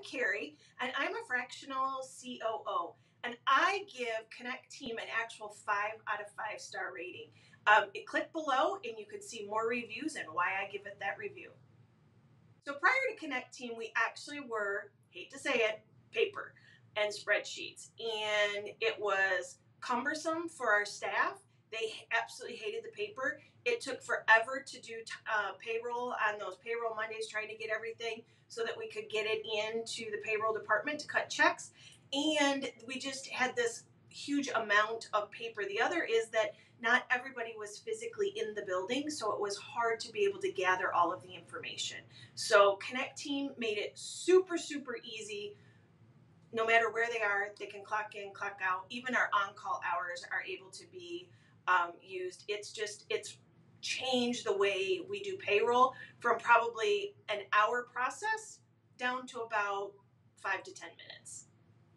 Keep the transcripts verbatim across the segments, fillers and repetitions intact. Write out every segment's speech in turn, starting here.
Carrie, and I'm a fractional C O O. And I give Connect Team an actual five out of five star rating. Um, click below and you can see more reviews and why I give it that review. So prior to Connect Team, we actually were, hate to say it, paper and spreadsheets. And it was cumbersome for our staff. They absolutely hated the paper. It took forever to do uh, payroll on those payroll Mondays, trying to get everything so that we could get it into the payroll department to cut checks. And we just had this huge amount of paper. The other is that not everybody was physically in the building, so it was hard to be able to gather all of the information. So Connect Team made it super, super easy. No matter where they are, they can clock in, clock out. Even our on-call hours are able to be um, used. It's just, it's changed the way we do payroll from probably an hour process down to about five to ten minutes.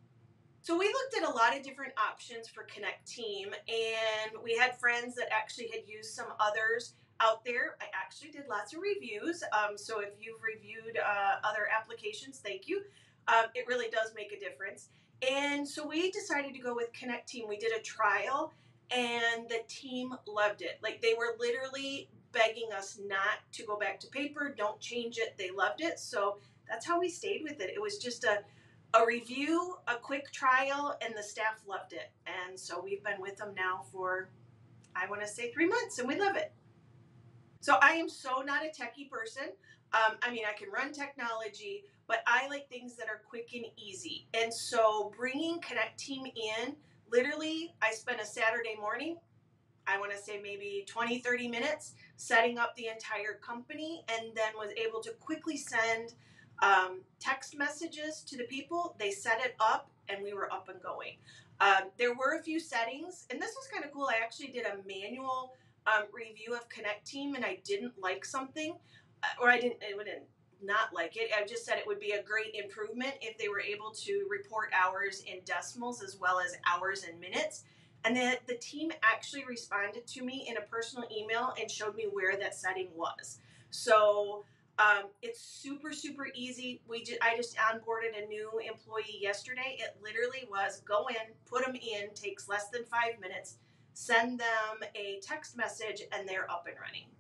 So we looked at a lot of different options for Connect Team, and we had friends that actually had used some others out there. I actually did lots of reviews, um, so if you've reviewed uh, other applications, thank you. Um, it really does make a difference. And so we decided to go with Connect Team. We did a trial, and the team loved it. Like, they were literally begging us not to go back to paper, don't change it. They loved it, so that's how we stayed with it. It was just a A review, a quick trial, and the staff loved it. And so we've been with them now for, I want to say, three months, and we love it. So I am so not a techie person. Um, I mean, I can run technology, but I like things that are quick and easy. And so bringing Connect Team in, literally, I spent a Saturday morning, I want to say maybe twenty, thirty minutes, setting up the entire company, and then was able to quickly send um, text messages to the people. They set it up and we were up and going. Um, there were a few settings, and this was kind of cool. I actually did a manual um, review of Connect Team, and I didn't like something, uh, or I didn't, I wouldn't not like it. I just said it would be a great improvement if they were able to report hours in decimals as well as hours in minutes. And then the team actually responded to me in a personal email and showed me where that setting was. So Um, it's super, super easy. We just, I just onboarded a new employee yesterday. It literally was go in, put them in, takes less than five minutes, send them a text message, and they're up and running.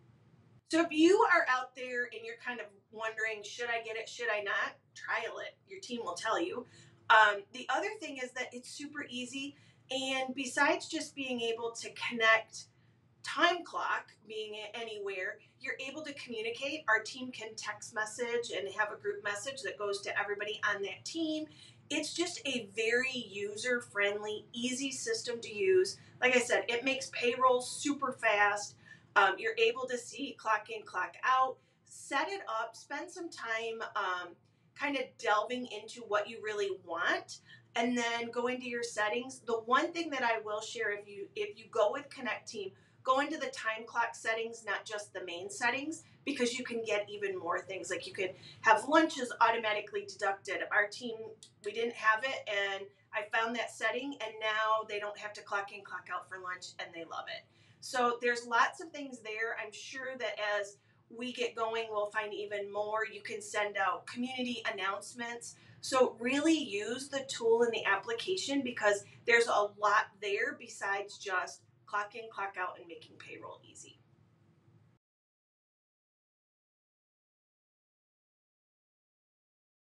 So if you are out there and you're kind of wondering, should I get it, should I not? Trial it. Your team will tell you. Um, the other thing is that it's super easy. And besides just being able to connect time clock, being anywhere, you're able to communicate. Our team can text message and have a group message that goes to everybody on that team. It's just a very user-friendly, easy system to use. Like I said, it makes payroll super fast. Um, you're able to see clock in, clock out, set it up, spend some time um, kind of delving into what you really want, and then go into your settings. The one thing that I will share, if you if you go with Connect Team, go into the time clock settings, not just the main settings, because you can get even more things. Like you could have lunches automatically deducted. Our team, we didn't have it, and I found that setting, and now they don't have to clock in, clock out for lunch, and they love it. So there's lots of things there. I'm sure that as we get going, we'll find even more. You can send out community announcements. So really use the tool in the application, because there's a lot there besides just clock in, clock out, and making payroll easy.